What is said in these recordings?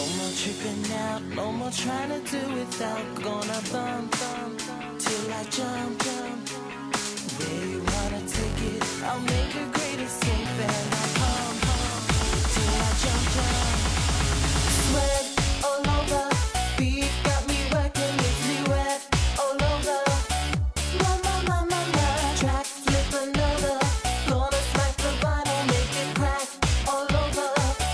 No more tripping out, no more trying to do without. Gonna bump till I jump. Where you wanna take it, I'll make it great and safe. And I'll pump till I jump. Sweat all over, beat got me working, makes me wet all over. Track flip another, gonna smack the vinyl, make it crack all over.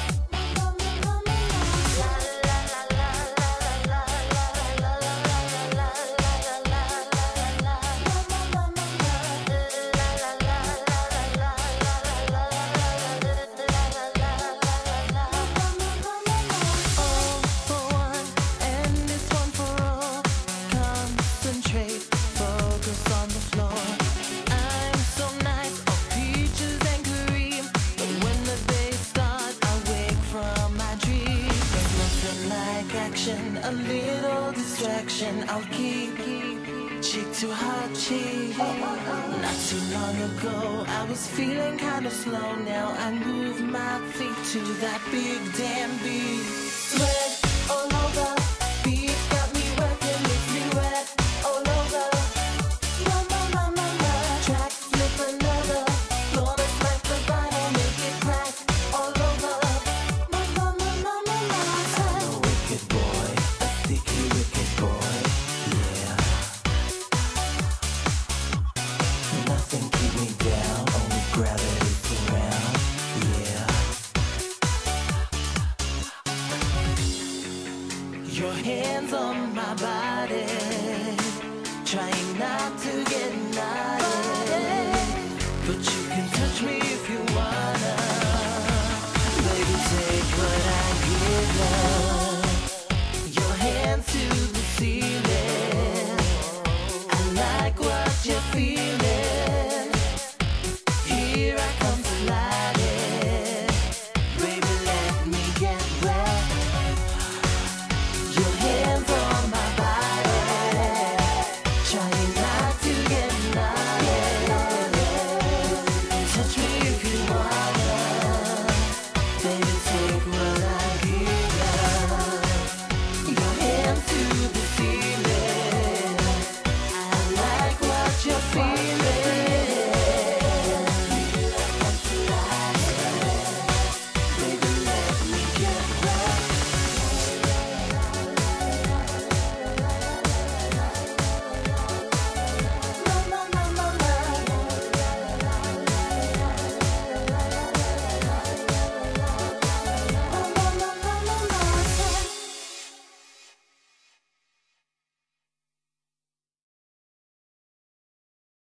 All for one, and it's one for all. Concentrate, focus on the floor. I'm so nice, all peaches and cream. But when the bass starts, I wake from my dream. There's nothing like action, a little distraction. I'll keep cheek to heart cheek. Not too long ago, I was feeling kinda slow. Now I move my feet to that big damn beat. Sweat all over, beat got me working, makes me wet all over. Track flip another, gonna smack the vinyl, make it crack all over. I'm a wicked boy, a sticky wicked boy, yeah. Nothing keep me down, only gravity around, yeah. Your hands on my body, trying not to get naughty, but you can touch me if you wanna. Baby, take what I give you. Your hands to the ceiling. I like what you're feeling. Here I come sliding. Baby, let me get wet. Your hands on my body, trying not to get naughty. Touch me if you wanna. Baby,